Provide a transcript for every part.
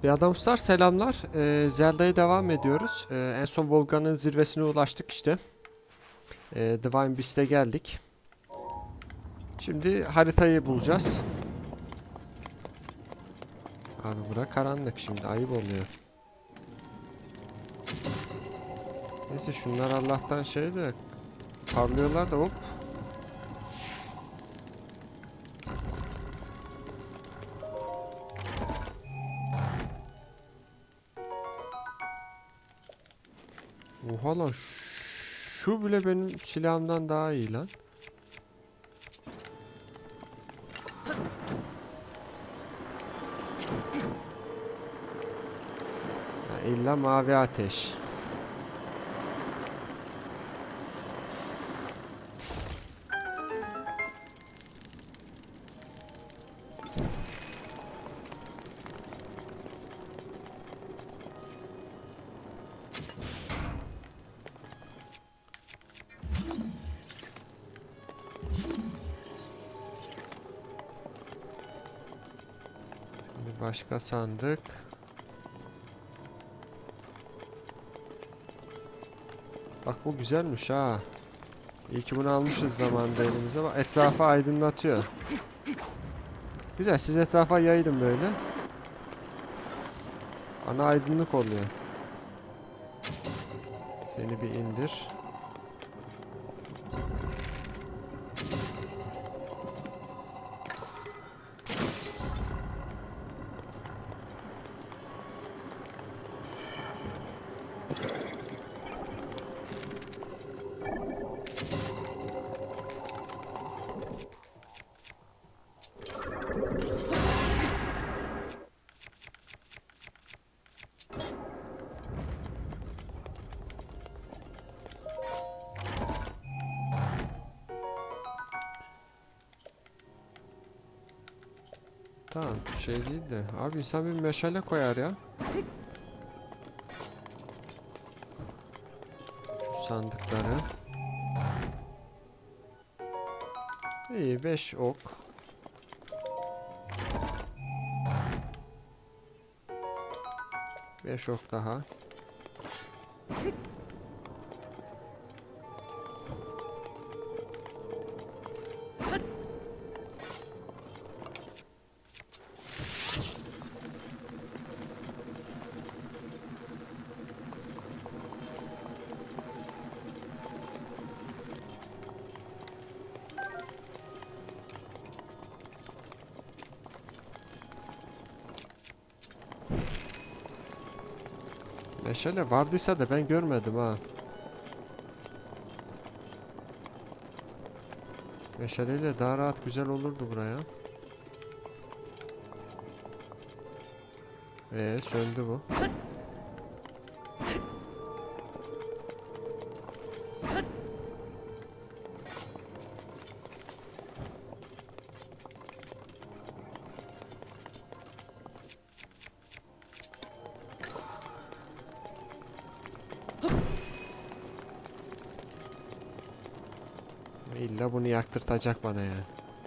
Bir adamslar selamlar. Zelda'ya devam ediyoruz. En son Volga'nın zirvesine ulaştık işte. Divine Beast'e geldik. Şimdi haritayı bulacağız. Abi bura karanlık, şimdi ayıp oluyor. Neyse şunlar Allah'tan şey de parlıyorlar da hop. Oha lan, şu bile benim silahımdan daha iyi lan. Ya illa mavi ateş. Başka sandık. Bak bu güzelmiş ha. İyi ki bunu almışız zamanında elimize. Bak etrafı aydınlatıyor. Güzel, siz etrafa yayılın böyle. Ana aydınlık oluyor. Seni bir indir. Tamam, şey değil de. Abi insan bir meşale koyar ya. Şu sandıkları. İyi, 5 ok. 5 ok daha. Meşale vardıysa da ben görmedim ha. Meşaleyle daha rahat güzel olurdu buraya. Söndü bu. İlla bunu yaktırtacak bana ya.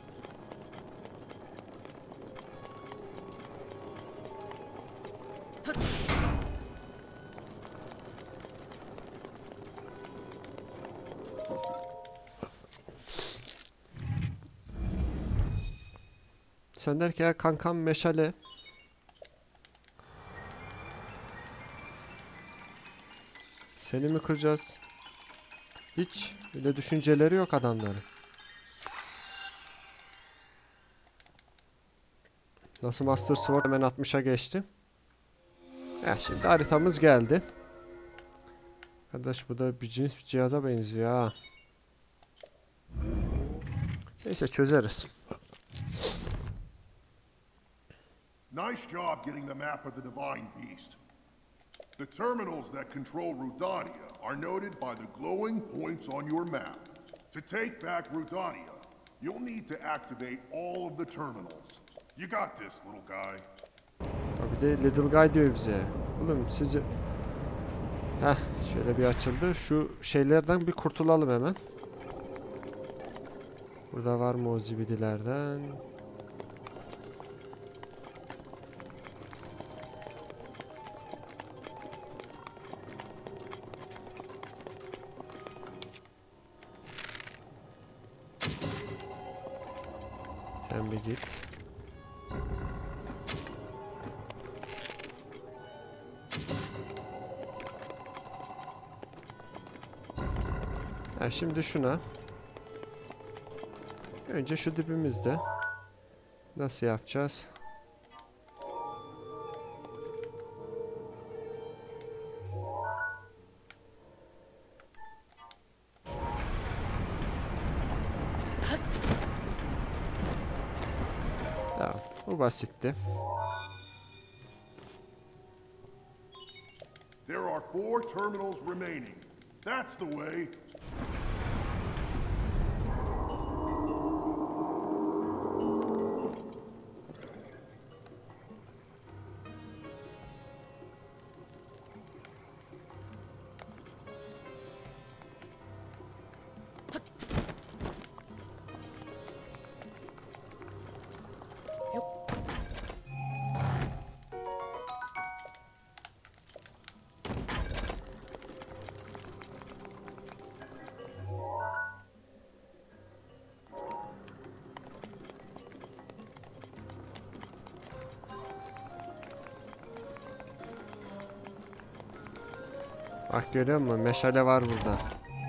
Sen der ki ya kankam meşale. Seni mi kıracağız? Hiç öyle düşünceleri yok adamların. Nasıl Master Sword hemen 60'a geçti. Şimdi haritamız geldi. Arkadaş bu da bir cins bir cihaza benziyor ha. Neyse çözeriz. Nice job getting the map of the Divine Beast. The terminals that control Rudania are noted by the glowing points on your map. To take back Rudania, you'll need to activate all of the terminals. You got this, little guy. Bir de Little Guy diyor bize. Oğlum sizce... şöyle bir açıldı. Şu şeylerden bir kurtulalım hemen. Burada var mı o zibidilerden? Sen bir git. Ha, şimdi şuna. Önce şu dibimizde. Nasıl yapacağız? Tamam, bu basitti. There are 4 terminals remaining. That's the way. Bak görüyor musun? Meşale var burada.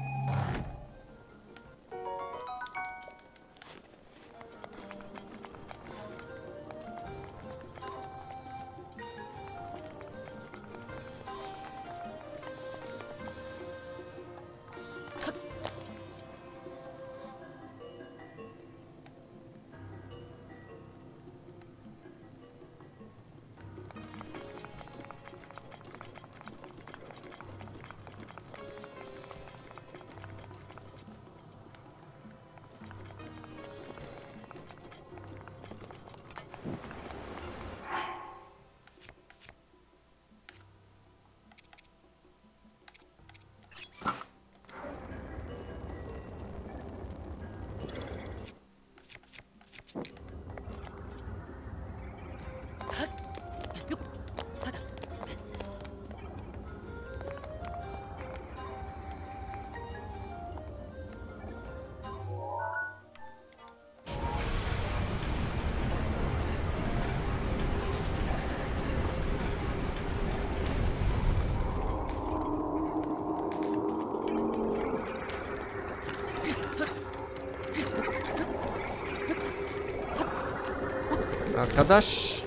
Arkadaş.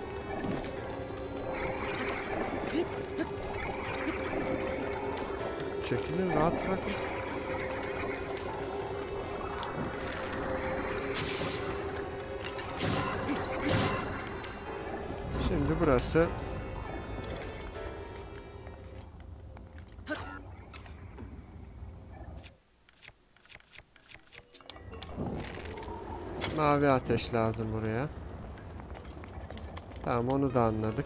Çekilin, rahat bırakın. Şimdi burası. Mavi ateş lazım buraya. Tamam, onu da anladık.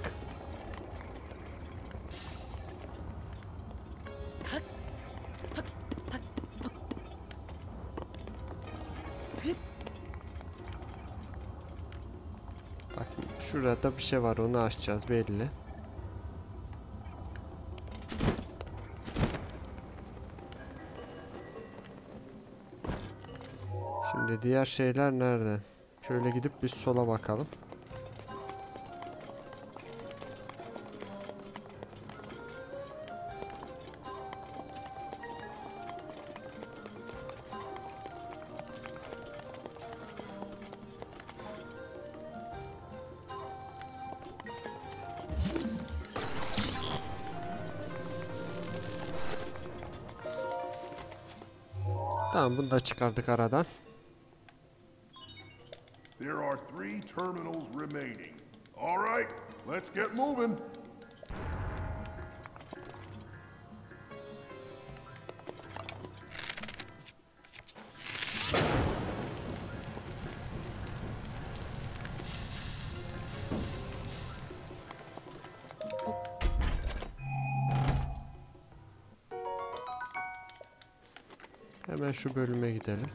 Bak şurada bir şey var, onu açacağız belli. Şimdi diğer şeyler nerede? Şöyle gidip bir sola bakalım. Tamam, bunu da çıkardık aradan. There are 3 terminals remaining. All right, let's get moving. Hemen şu bölüme gidelim.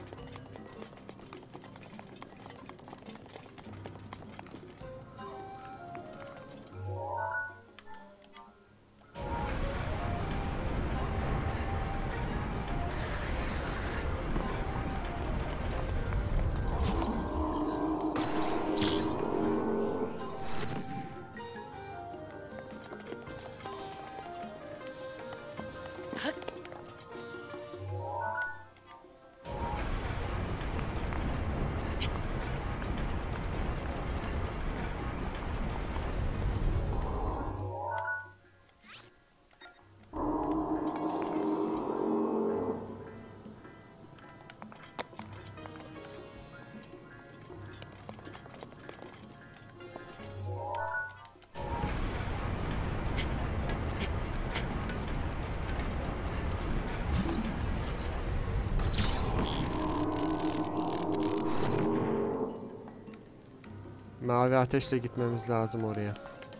Mavi ateşle gitmemiz lazım oraya.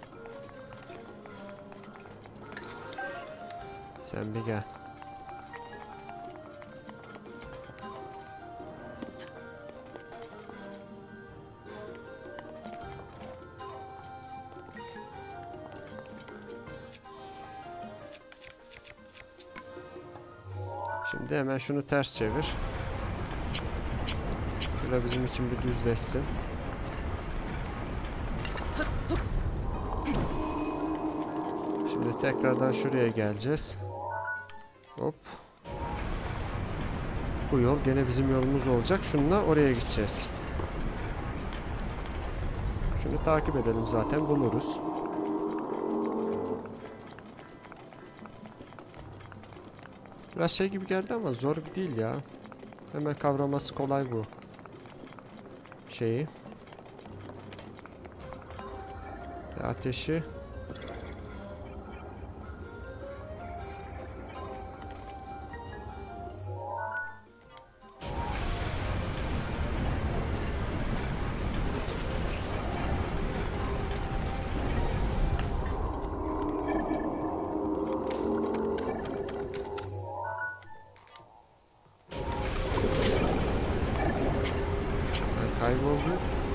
Sen bir gel. Şimdi hemen şunu ters çevir. Şöyle bizim için bir düzleşsin. Şimdi tekrardan şuraya geleceğiz. Hop. Bu yol gene bizim yolumuz olacak. Şununla oraya gideceğiz. Şunu takip edelim, zaten buluruz. Biraz şey gibi geldi ama zor değil ya. Hemen kavraması kolay bu şeyi. Ateşi. Kayboldu.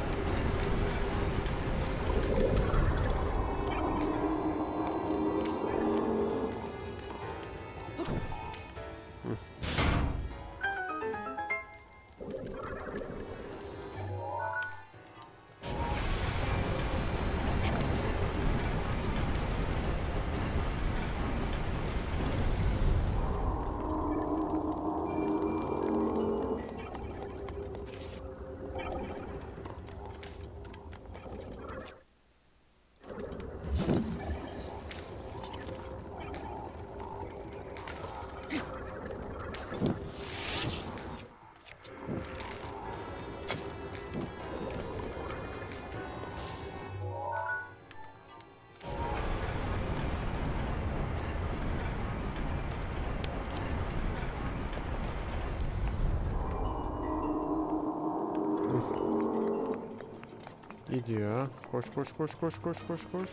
Gidiyor. Koş koş koş koş koş koş koş.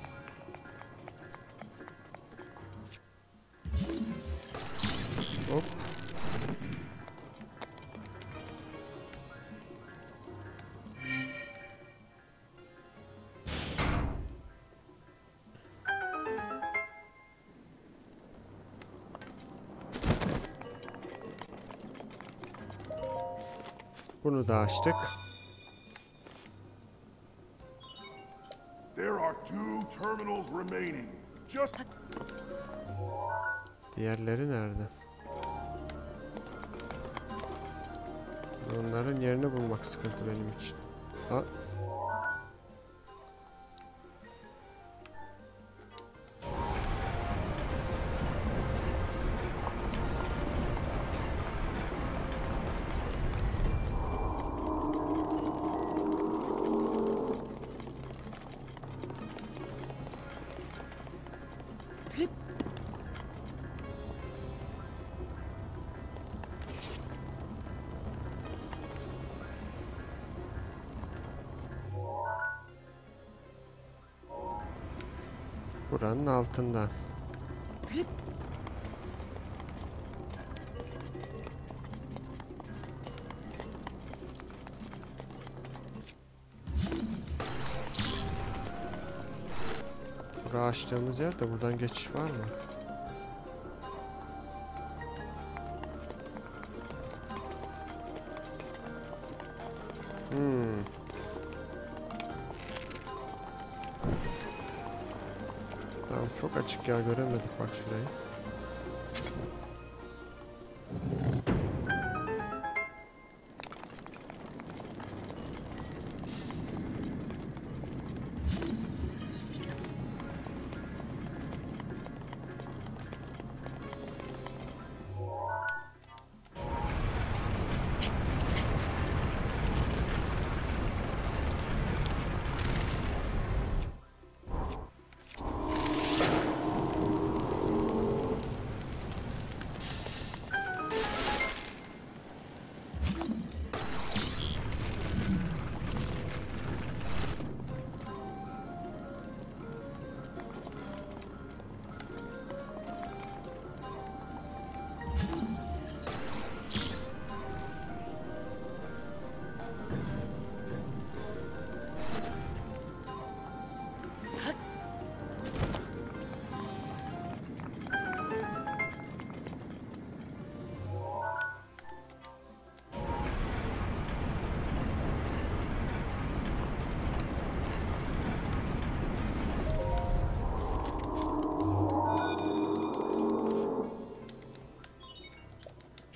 Hop. Bunu da açtık. There are 2 terminals remaining. Just Diğerleri nerede? Onların yerini bulmak sıkıntı benim için. Ha. Buranın altında. Burayı açtığımız yerde buradan geçiş var mı? Tamam, çok açık ya, göremedik bak şurayı.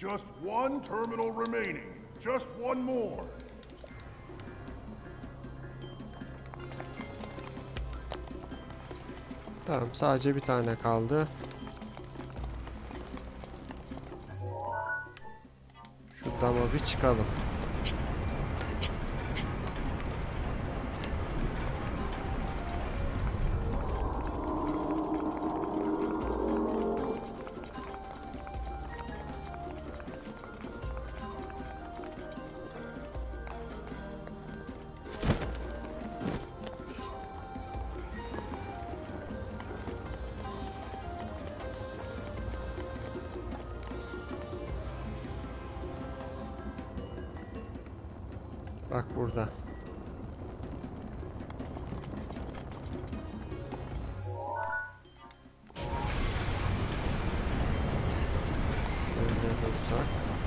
just one terminal remaining. Just one more. Tamam, sadece bir tane kaldı. Şu dama bir çıkalım. Bak burada. Şöyle dursak.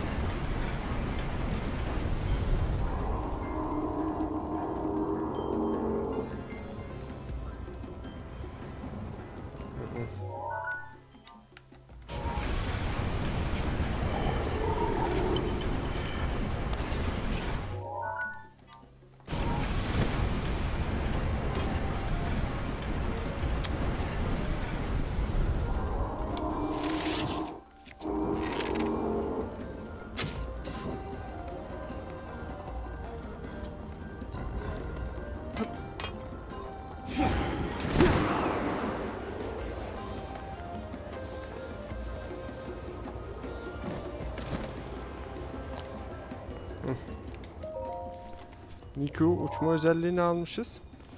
Niku uçma özelliğini almışız.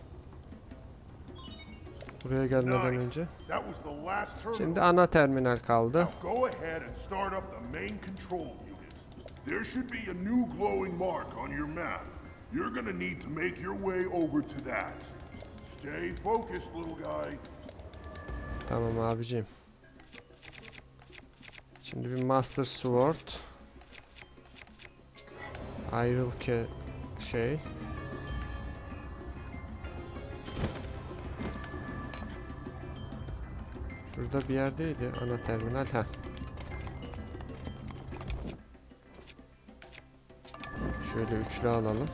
Buraya gelmeden önce. That was the last terminal. Şimdi ana terminal kaldı. Now go ahead and start up the main control unit. There should be a new glowing mark on your map. You're gonna need to make your way over to that. Stay focused, little guy. Tamam abicim. Şimdi bir Master Sword. Ayrıl şey. Şurada bir yerdeydi ana terminal. Ha. Şöyle üçlü alalım.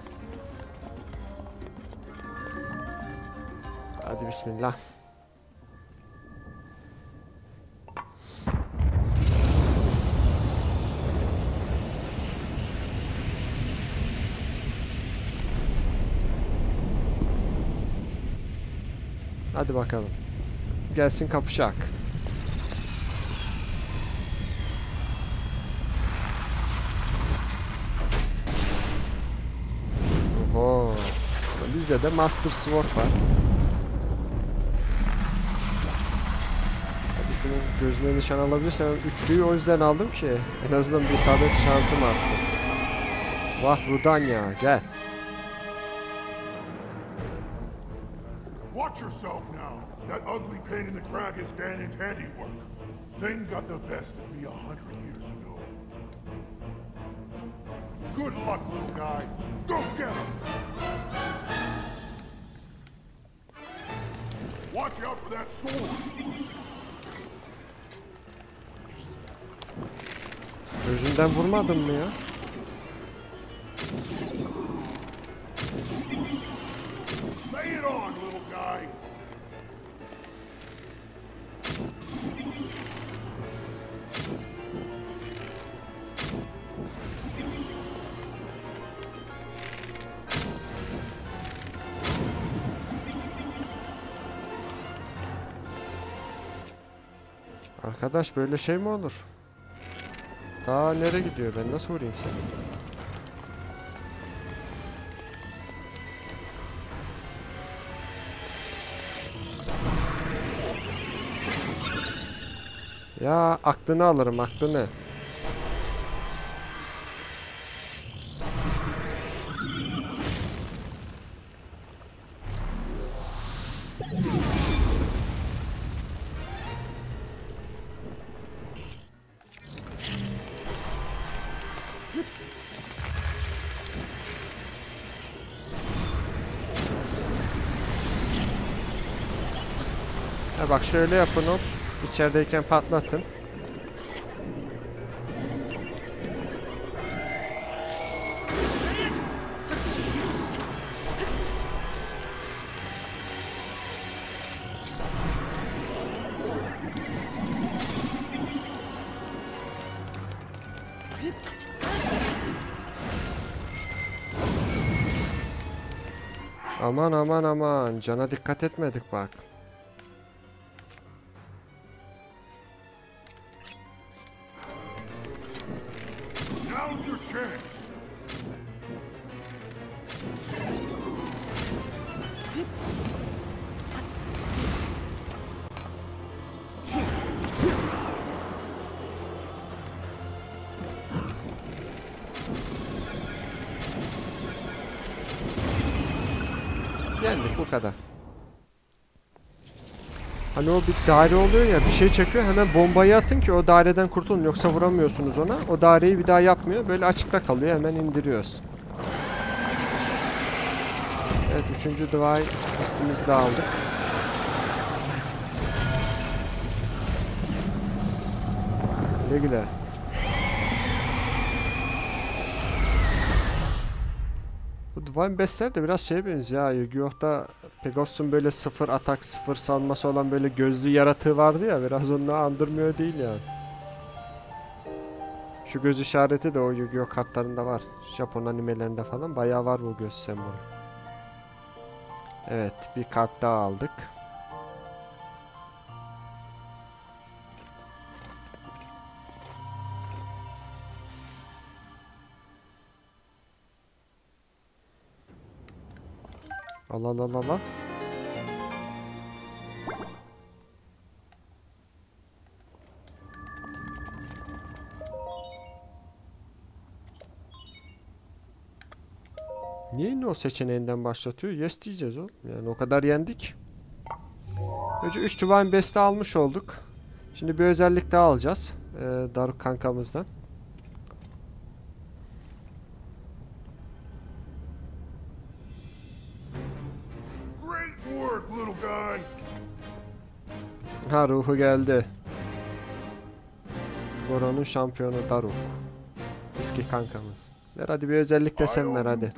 Hadi bismillah. Hadi bakalım. Gelsin kapışak. Oho. Bizde de Master Sword var. Hadi şunun gözüne nişan alabilirsem, üçlüyü o yüzden aldım ki en azından bir isabet şansım artsın. Vah Rudania gel. Watch yourself now. That ugly pain in the crag is Ganon's handiwork. Thing got the best of me 100 years ago. Good luck, little guy. Go get him! Watch out for that sword! Gözünden vurmadın mı ya? Lay it on, little guy! Arkadaş böyle şey mi olur? Daha nereye gidiyor? Ben nasıl vurayım seni? Ya aklını alırım, aklını. Ha bak şöyle yapın hop. İçerideyken patlatın. Aman aman aman. Cana dikkat etmedik bak. Now's your chance. Yendik bu kadar. Hani o bir daire oluyor ya, bir şey çekiyor, hemen bombayı atın ki o daireden kurtulun, yoksa vuramıyorsunuz ona. O daireyi bir daha yapmıyor, böyle açıkta kalıyor, hemen indiriyoruz. Evet, 3. Divine Beast'imizi de aldık. Güle güle. Bu Divine Beast'ler de biraz şeye benziyor ya. Yu-Gi-Oh'ta Pegasus'un böyle 0 atak 0 savunması olan böyle gözlü yaratığı vardı ya, biraz onu andırmıyor değil ya. Şu göz işareti de o Yu-Gi-Oh kartlarında var. Japon animelerinde falan bayağı var bu göz sembolü. Evet, bir kart daha aldık. Allah Allah Allah Allah. Niye yine o seçeneğinden başlatıyor? Yes diyeceğiz oğlum. Yani o kadar yendik. Önce 3 Divine Beast'i almış olduk. Şimdi bir özellik daha alacağız. Daruk kankamızdan. Great work, little guy. Ha, ruhu geldi. Goron'un şampiyonu Daruk. Eski kankamız. Ver hadi bir özellik de sen ver hadi.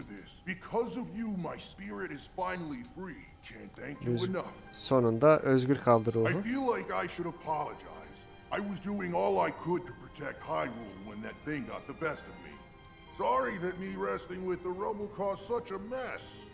Sonunda özgür kaldı ruhu. I was doing all I could to protect Hyrule when that thing got the best of me. Sorry that me resting with the Rumble caused such a mess.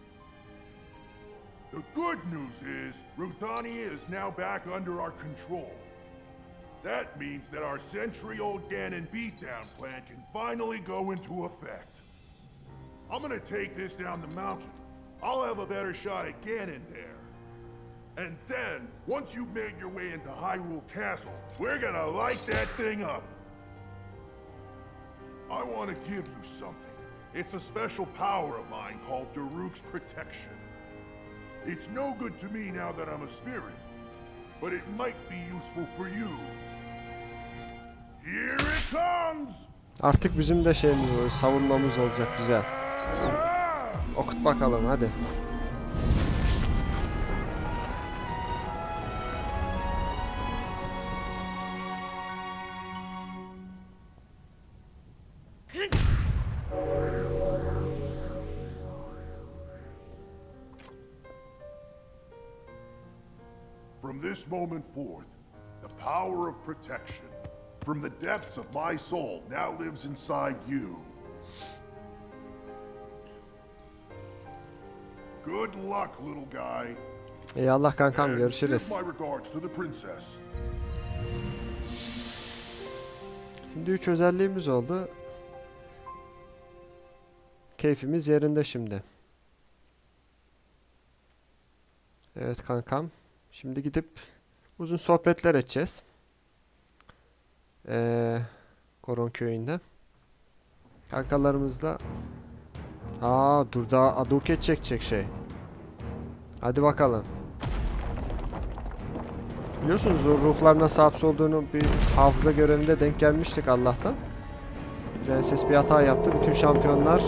The good news is, Rudania is now back under our control. That means that our century-old Ganon beatdown plan can finally go into effect. I'm gonna take this down the mountain. I'll have a better shot at Ganon there. And then, once you've made your way into Hyrule Castle, we're gonna light that thing up. I want to give you something. It's a special power of mine called Daruk's Protection. It's no good to me now that I'm a spirit, but it might be useful for you. Here it comes! Artık bizim de şeyimiz, savunmamız olacak, güzel. Okut bakalım hadi. From this moment forth, the power of protection from the depths of my soul now lives inside you. Good luck, little guy. Eyvallah kankam, görüşürüz. My regards to the princess. Şimdi 3 özelliğimiz oldu. Keyfimiz yerinde şimdi. Evet kankam. Şimdi gidip uzun sohbetler edeceğiz. Goron köyünde. Kankalarımızla. Dur daha Aduket çekecek şey. Hadi bakalım. Biliyorsunuz o ruhlar nasıl hapsolduğunu bir hafıza görevinde denk gelmiştik Allah'tan. Prenses bir hata yaptı. Bütün şampiyonlar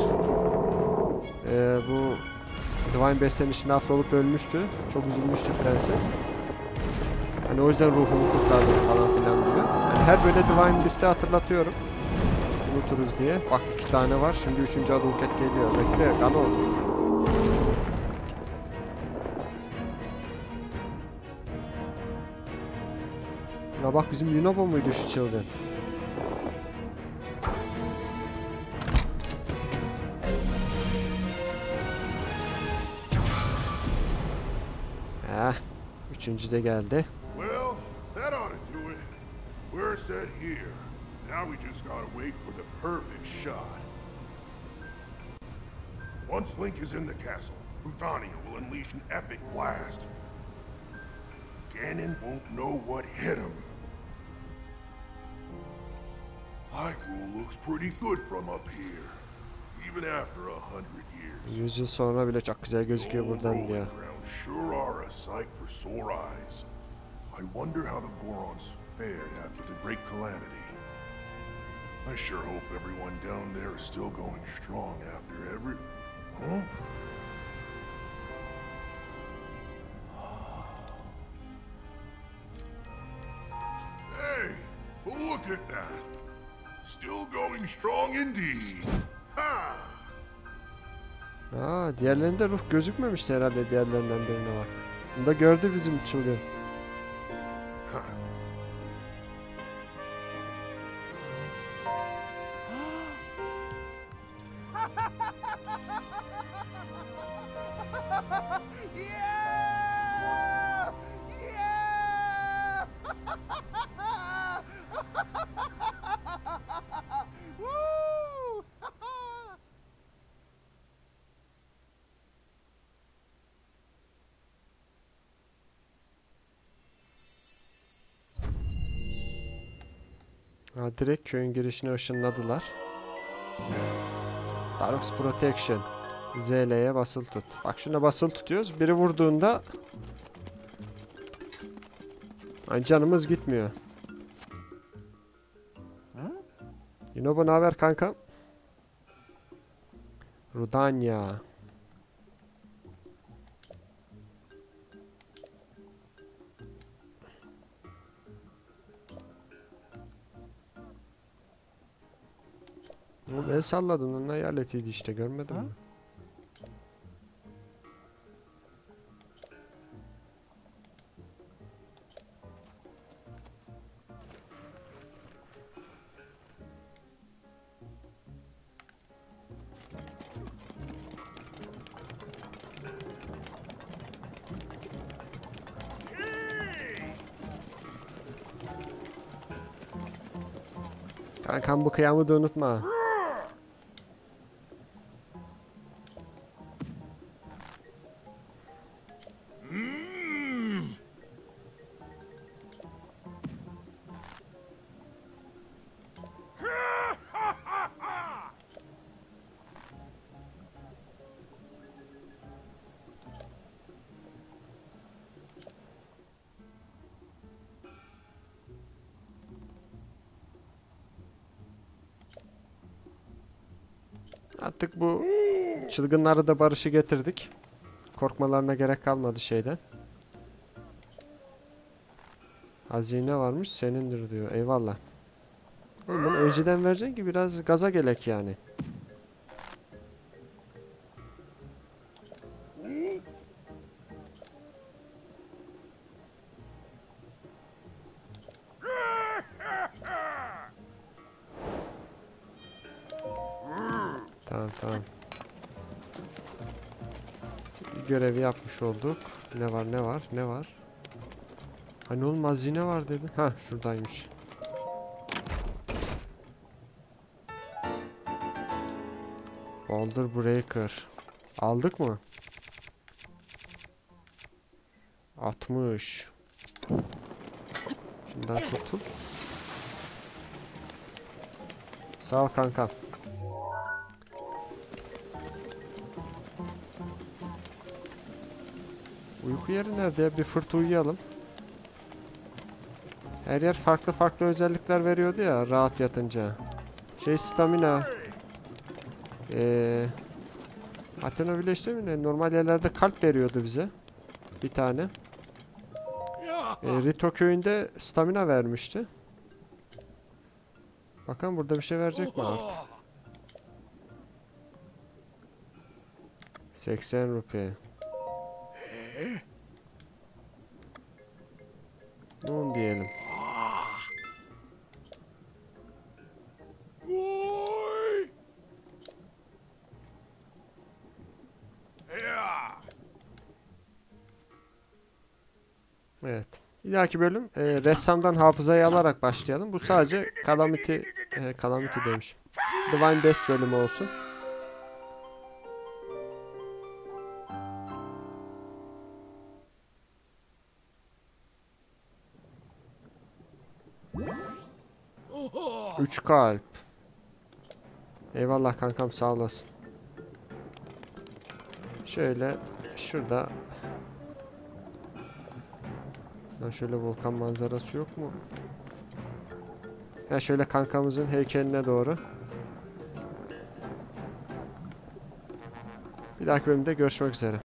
bu Divine Beast'lerin içine hapsolup ölmüştü. Çok üzülmüştü prenses. Hani o yüzden ruhumu kurtardım falan filan diyor. Yani her böyle Divine Beast'i hatırlatıyorum. Unuturuz diye. Bak 2 tane var. Şimdi 3. Aduket geliyor. Bekle. Gano. Ya bak bizim Yunobo muydu şu çılgın? Heh. Üçüncü de geldi. Well, that ought to do it. We're set here. Now we just gotta wait for the perfect shot. Once Link is in the castle, Rudania will unleash an epic blast. Ganon won't know what hit him. Hyrule looks pretty good from up here, even after 100 years. 100 yıl sonra bile çok güzel gözüküyor buradan diyor. Sure are a sight for sore eyes. I wonder how the Gorons fared after the Great Calamity. I sure hope everyone down there is still going strong after every... Huh? Hey, look at that. Still going strong indeed. Ha! Aa, diğerlerinde ruh gözükmemişti herhalde, diğerlerinden birine bak. Bunu da gördü bizim çılgın. Ha, direkt köyün girişine ışınladılar. Darks Protection. ZL'ye basılı tut. Bak şuna basılı tutuyoruz. Biri vurduğunda ay, canımız gitmiyor. Yunobo ne haber kanka? Rudania. Ben salladım, onun hayaletiydi işte, görmedin mi? Kankam bu kıyamı da unutma. Artık bu çılgınları da barışı getirdik. Korkmalarına gerek kalmadı şeyden. Hazine varmış, senindir diyor. Eyvallah. Oğlum bunu önceden vereceksin ki biraz gaza gelek yani. Tamam tamam. Bir görevi yapmış olduk. Ne var ne var ne var? Hani oğlum hazine var dedi. Ha şuradaymış. Boulder Breaker. Aldık mı? 60. Şundan kurtul. Sağ ol kankam. Uyku yeri nerede ya? Bir fırt uyuyalım. Her yer farklı farklı özellikler veriyordu ya rahat yatınca. Şey stamina. Athena Village'de mi ne? Normal yerlerde kalp veriyordu bize. Bir tane. Rito köyünde stamina vermişti. Bakalım burada bir şey verecek mi artık? 80 rupiye. Nun diyelim. Evet. Bir dahaki bölüm ressamdan hafızayı alarak başlayalım. Bu sadece Calamity demişim. Divine Best bölümü olsun. Üç kalp. Eyvallah kankam, sağ olasın. Şöyle şurada. Ya şöyle volkan manzarası yok mu? Ya şöyle kankamızın heykeline doğru. Bir dahaki bölümde görüşmek üzere.